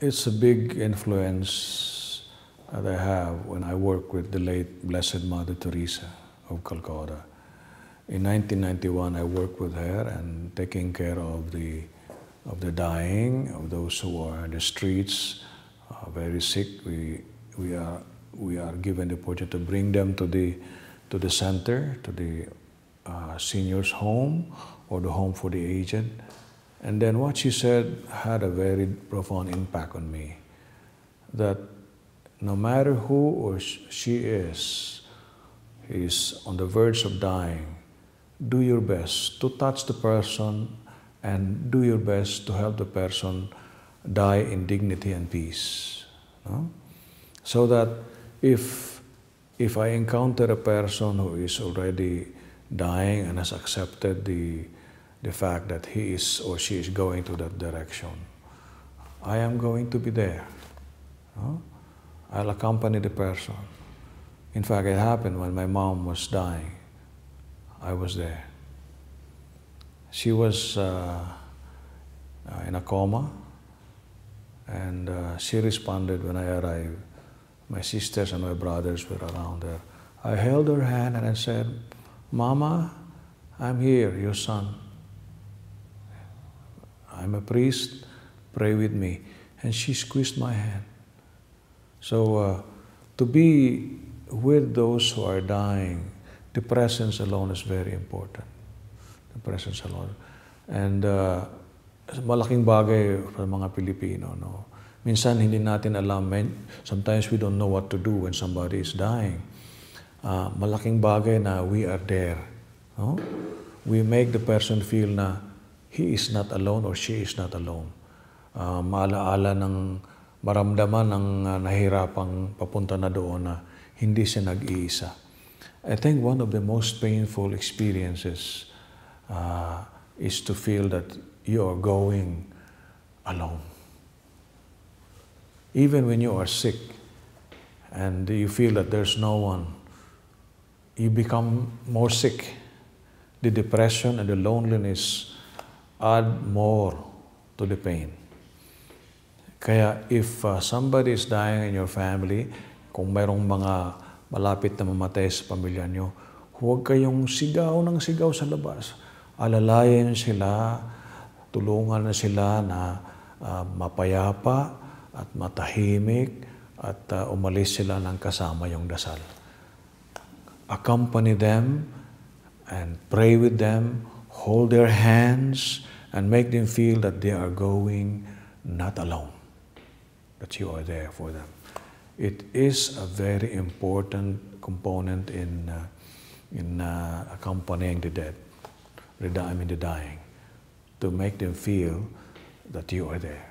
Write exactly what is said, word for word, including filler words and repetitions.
it's a big influence that I have when I work with the late Blessed Mother Teresa of Calcutta. In nineteen ninety-one, I worked with her and taking care of the of the dying, of those who are in the streets, uh, very sick. We we are we are given the opportunity to bring them to the to the center, to the uh, seniors' home or the home for the aged. And then what she said had a very profound impact on me. That no matter who or she is, is on the verge of dying, do your best to touch the person and do your best to help the person die in dignity and peace. No? So that if, if I encounter a person who is already dying and has accepted the, the fact that he is or she is going to that direction, I am going to be there. No? I'll accompany the person. In fact, it happened when my mom was dying. I was there. She was uh, uh, in a coma, and uh, she responded when I arrived. My sisters and my brothers were around her. I held her hand and I said, "Mama, I'm here, your son. I'm a priest, pray with me." And she squeezed my hand. So uh, to be with those who are dying, the presence alone is very important. The presence alone. And uh, malaking bagay sa mga Pilipino, no? Minsan hindi natin alam, sometimes we don't know what to do when somebody is dying. Uh, malaking bagay na we are there. No? We make the person feel na he is not alone or she is not alone. Uh, maalaala ng maramdaman ng uh, nahirapang papunta na doon na hindi siya nag-iisa. I think one of the most painful experiences uh, is to feel that you are going alone. Even when you are sick and you feel that there's no one, you become more sick. The depression and the loneliness add more to the pain. Kaya if uh, somebody is dying in your family, kung mayroong mga malapit na mamatay sa pamilya nyo, huwag kayong sigaw ng sigaw sa labas. Alalayan sila, tulungan na sila na uh, mapayapa at matahimik at uh, umalis sila ng kasama yung dasal. Accompany them and pray with them, hold their hands and make them feel that they are going not alone, that you are there for them. It is a very important component in, uh, in uh, accompanying the dead, I mean the dying, to make them feel that you are there.